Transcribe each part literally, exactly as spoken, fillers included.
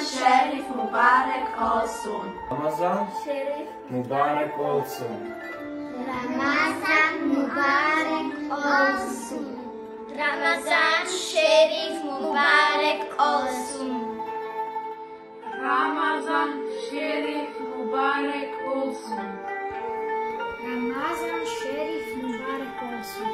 Şerif mübarek olsun. Ramazan Şerif mübarek olsun. Ramazan mübarek olsun. Ramazan şerif mübarek olsun. Ramazan şerif mübarek olsun. Ramazan şerif mübarek olsun.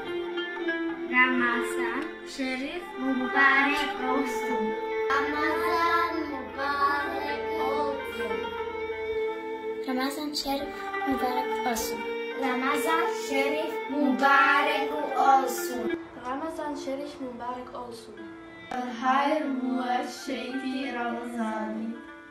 Ramazan şerif mübarek olsun. Ramazan mübarek olsun. Ramazan şerif mübarek olsun. Ramazan şerif mübarek olsun. Ramazan şerif mübarek olsun. Hayır müeşşeyti Ramazani.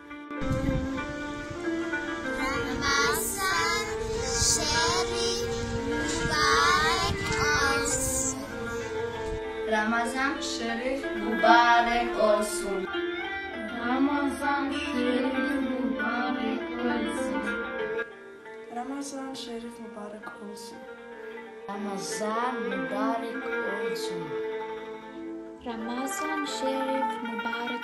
Ramazan şerif mübarek olsun. Ramazan şerif mübarek olsun. Ramazan şerif mübarek olsun. Ramazan şerif mübarek olsun. Ramazan mübarek olsun. Ramazan şerif mübarek